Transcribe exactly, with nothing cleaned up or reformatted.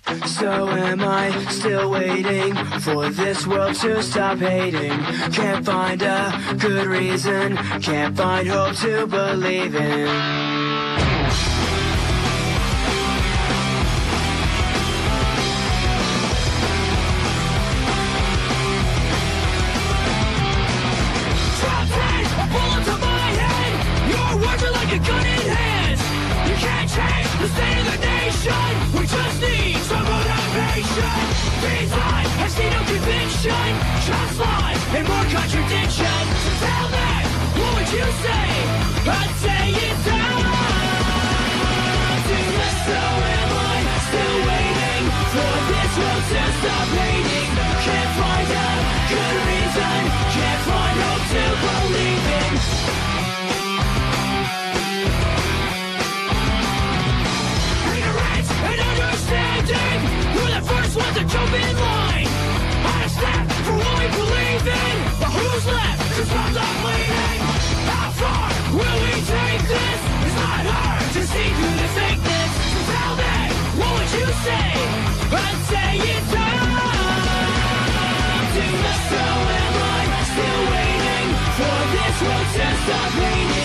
So am I, still waiting for this world to stop hating. Can't find a good reason, can't find hope to believe in. Like a gun in hands, you can't change the state of the nation. We just need some motivation. These lies, I see no conviction, just lies and more contradiction. So tell me, what would you say? I'd say it's time to let. So am I still waiting for this world to stop hating? Can't find a good reason, can't find hope to believe in. We're the first ones to jump in line. On a step for what we believe in. But who's left to stop the bleeding? How far will we take this? It's not hard to see through the fakeness. So tell me, what would you say? I'd say it's time to mess. So am I still waiting for this world to stop hating?